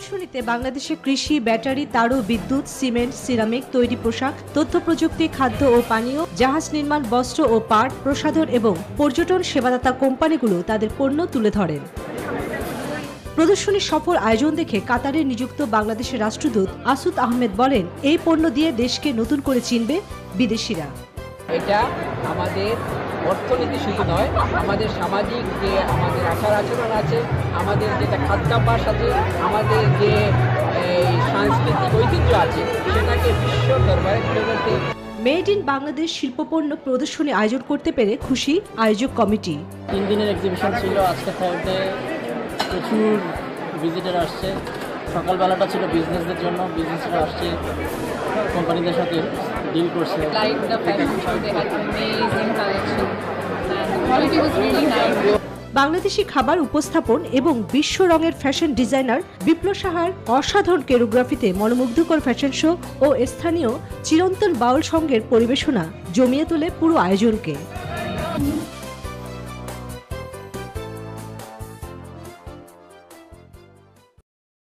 প্রদর্শনীতে বাংলাদেশে কৃষি, ব্যাটারি, তারু, বিদ্যুৎ, সিমেন্ট, সিরামিক, তৈরি পোশাক, তথ্য প্রযুক্তি, খাদ্য ও পানীয়, জাহাজ নির্মাণ, বস্ত্র ও পাট, প্রসাধন এবং পর্যটন সেবাদাতা কোম্পানিগুলো তাদের পণ্য তুলে ধরেন। প্রদর্শনীর সফল আয়োজন দেখে কাতারে নিযুক্ত বাংলাদেশের রাষ্ট্রদূত আসুদ আহমেদ বলেন, এই পণ্য দিয়ে দেশকে নতুন করে চিনবে বিদেশিরা। এটা আমাদের অর্থনীতি শুধু নয়, আমাদের সামাজিক যে আমাদের আচার আচরণ আছে, আমাদের যেটা খাদ্যাভ্যাস আছে, আমাদের যে সাংস্কৃতিক ঐতিহ্য আছে, সেটাকে বিশ্ব দরবারে তুলে ধরতে। মেড ইন বাংলাদেশ শিল্পপণ্য প্রদর্শনী আয়োজন করতে পেরে খুশি আয়োজক কমিটি। 3 দিনের এক্সিবিশন ছিল, আজকে থার্সডে প্রচুর ভিজিটার আসছে। সকালবেলাটা ছিল বিজনেসদের জন্য, বিজনেসরা আসছে, কোম্পানিদের সাথে ডিল করছে। বাংলাদেশি খাবার উপস্থাপন এবং বিশ্ব রঙের ফ্যাশন ডিজাইনার বিপ্লব সাহার অসাধারণ কোরিওগ্রাফিতে মনোমুগ্ধকর ফ্যাশন শো ও স্থানীয় চিরন্তন বাউল সঙ্গের পরিবেশনা জমিয়ে তোলে পুরো আয়োজনকে।